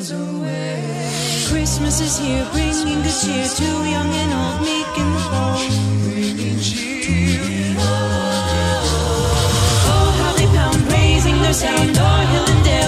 miles away. Christmas is here, bringing good cheer to young and old, meek and bold. Bringing cheer. Oh, how they pound, raising their sound, o'er hill and dale.